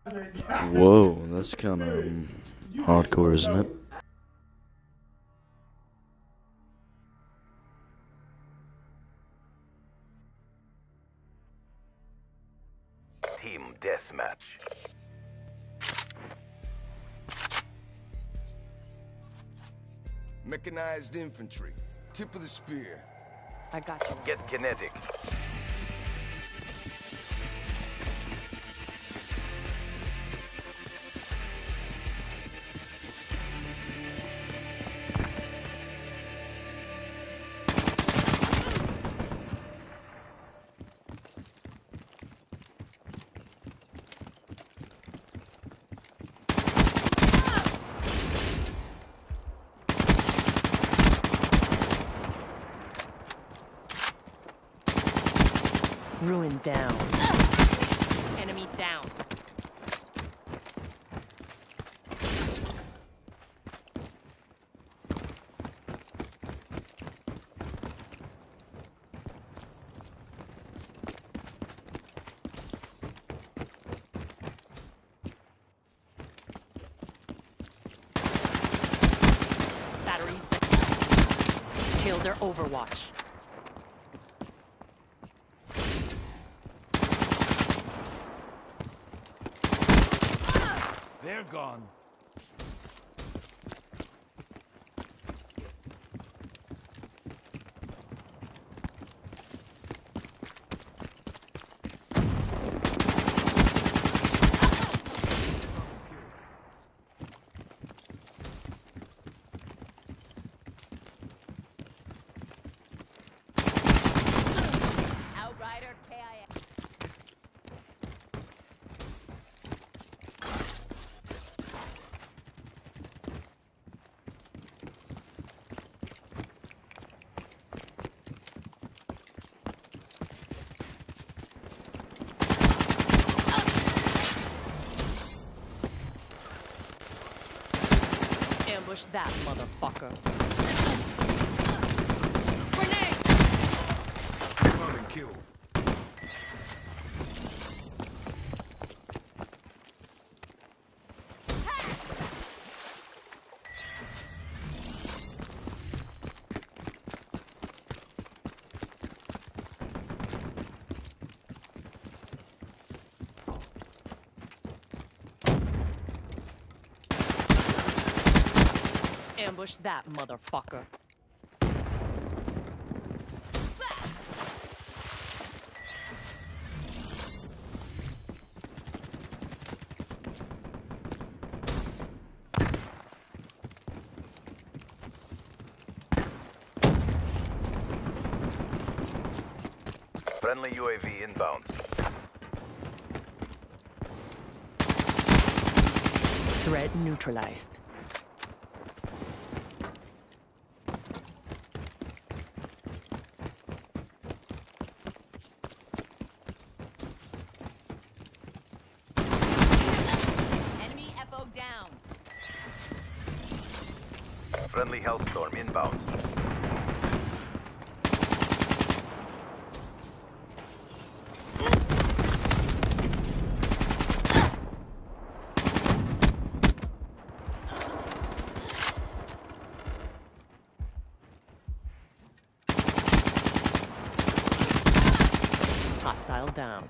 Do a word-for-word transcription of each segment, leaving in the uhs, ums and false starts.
Whoa, that's kind of um, hardcore, isn't it? Team deathmatch. Mechanized infantry. Tip of the spear. I got you. Get kinetic. Ruin down. Enemy down. Battery. Kill their Overwatch. They're gone. Outrider K I A. Ambush that motherfucker. Grenade! Found and killed. Ambush that motherfucker. Friendly U A V inbound. Threat neutralized. Enemy F O down. Friendly Hellstorm inbound. Hostile down.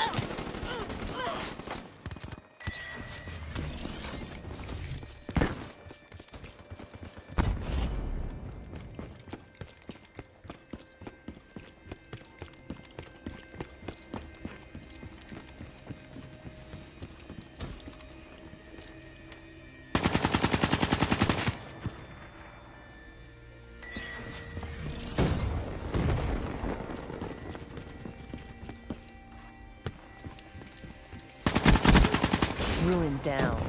Ruin down.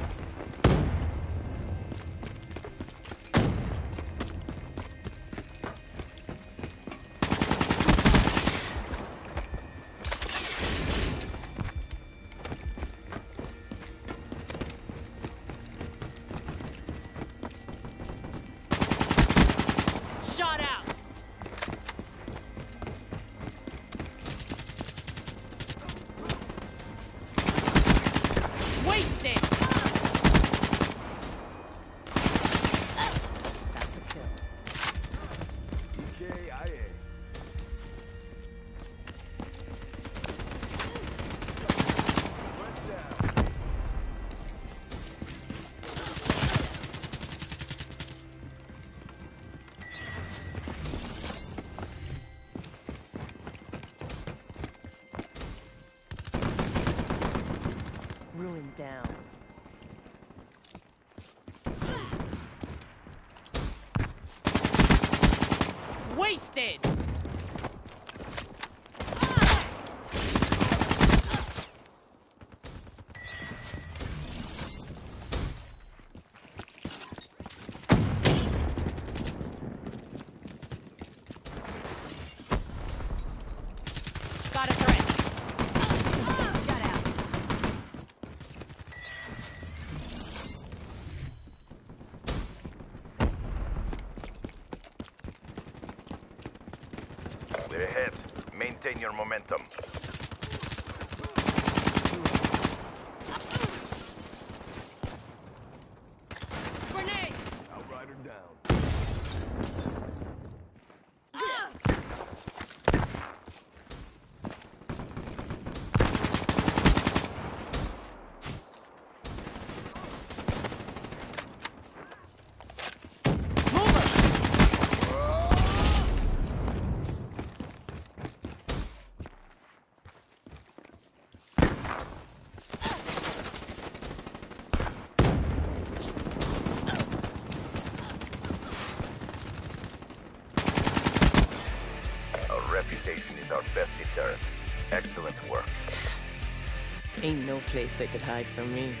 Shot out. Wait down. Wasted! Got a threat. Shut out. We're ahead. Maintain your momentum. Grenade! Outrider down. Our reputation is our best deterrent. Excellent work. Ain't no place they could hide from me.